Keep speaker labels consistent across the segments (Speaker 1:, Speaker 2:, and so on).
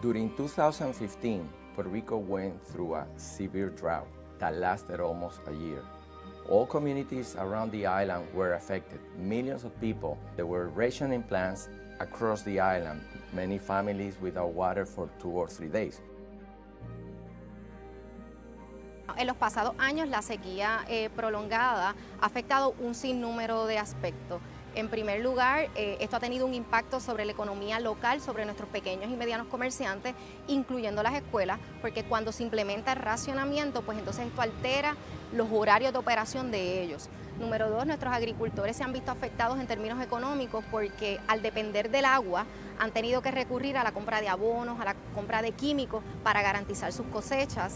Speaker 1: During 2015, Puerto Rico went through a severe drought that lasted almost a year. All communities around the island were affected. Millions of people, there were rationing plans across the island, many families without water for 2 or 3 days.
Speaker 2: En los pasados años, la sequía prolongada ha afectado un sinnúmero de aspectos. En primer lugar, esto ha tenido un impacto sobre la economía local, sobre nuestros pequeños y medianos comerciantes, incluyendo las escuelas, porque cuando se implementa el racionamiento, pues entonces esto altera los horarios de operación de ellos. Número 2, nuestros agricultores se han visto afectados en términos económicos porque al depender del agua han tenido que recurrir a la compra de abonos, a la compra de químicos para garantizar sus cosechas.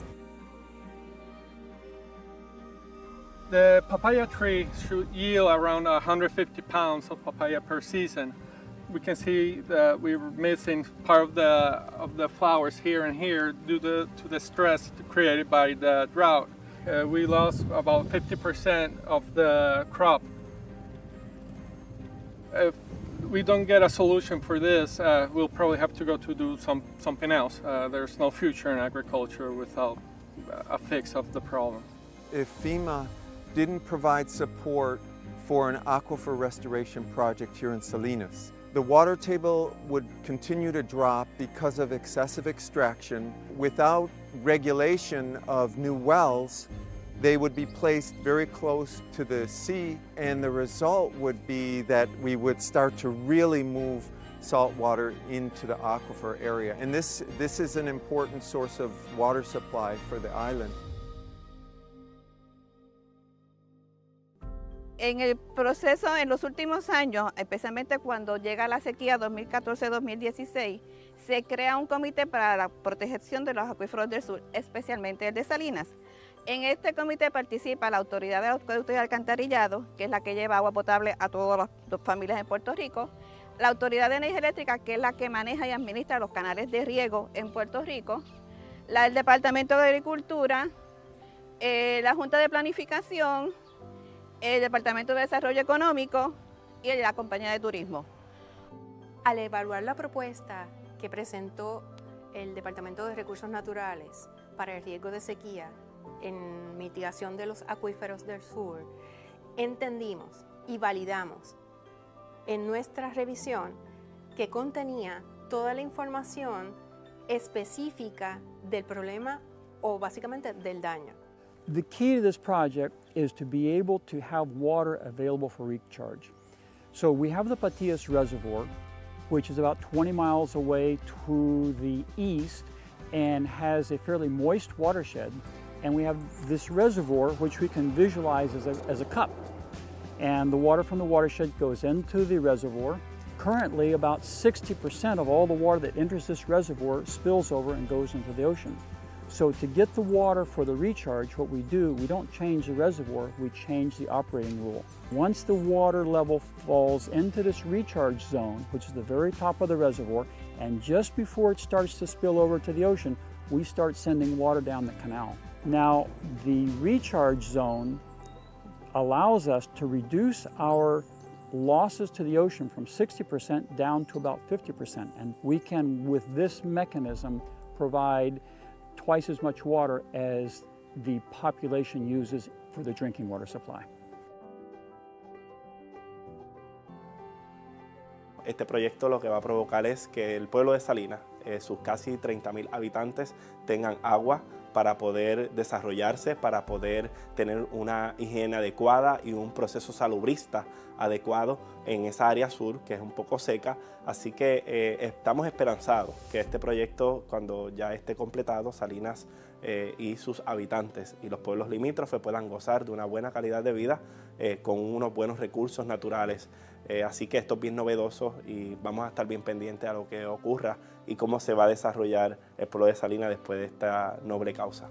Speaker 3: The papaya tree should yield around 150 pounds of papaya per season. We can see that we're missing part of the flowers here and here due to the stress created by the drought. We lost about 50% of the crop. If we don't get a solution for this, we'll probably have to go to do something else. There's no future in agriculture without a fix of the problem.
Speaker 4: If FEMA didn't provide support for an aquifer restoration project here in Salinas, the water table would continue to drop because of excessive extraction. Without regulation of new wells, they would be placed very close to the sea, and the result would be that we would start to really move salt water into the aquifer area. And this is an important source of water supply for the island.
Speaker 5: En el proceso, en los últimos años, especialmente cuando llega la sequía 2014-2016, se crea un comité para la protección de los acuíferos del sur, especialmente el de Salinas. En este comité participa la Autoridad de Acueductos y Alcantarillado, que es la que lleva agua potable a todas las familias en Puerto Rico, la Autoridad de Energía Eléctrica, que es la que maneja y administra los canales de riego en Puerto Rico, el Departamento de Agricultura, la Junta de Planificación, el Departamento de Desarrollo Económico y la Compañía de Turismo.
Speaker 6: Al evaluar la propuesta que presentó el Departamento de Recursos Naturales para el riesgo de sequía en mitigación de los acuíferos del sur, entendimos y validamos en nuestra revisión que contenía toda la información específica del problema o básicamente del daño.
Speaker 7: The key to this project is to be able to have water available for recharge. So we have the Patillas Reservoir, which is about 20 miles away to the east and has a fairly moist watershed. And we have this reservoir, which we can visualize as a cup. And the water from the watershed goes into the reservoir. Currently, about 60% of all the water that enters this reservoir spills over and goes into the ocean. So to get the water for the recharge, what we do, we don't change the reservoir, we change the operating rule. Once the water level falls into this recharge zone, which is the very top of the reservoir, and just before it starts to spill over to the ocean, we start sending water down the canal. Now, the recharge zone allows us to reduce our losses to the ocean from 60% down to about 50%. And we can, with this mechanism, provide twice as much water as the population uses for the drinking water supply.
Speaker 8: Este proyecto lo que va a provocar es que el pueblo de Salinas, sus casi 30,000 habitantes, tengan agua para poder desarrollarse, para poder tener una higiene adecuada y un proceso salubrista adecuado en esa área sur que es un poco seca. Así que estamos esperanzados que este proyecto, cuando ya esté completado, Salinas y sus habitantes y los pueblos limítrofes puedan gozar de una buena calidad de vida con unos buenos recursos naturales. Así que esto es bien novedoso y vamos a estar bien pendientes a lo que ocurra y cómo se va a desarrollar el pueblo de Salinas después de esta noble causa.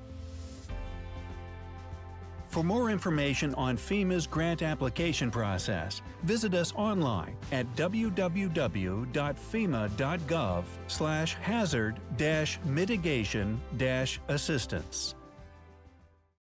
Speaker 9: For more information on FEMA's grant application process, visit us online at www.fema.gov/hazard-mitigation-assistance.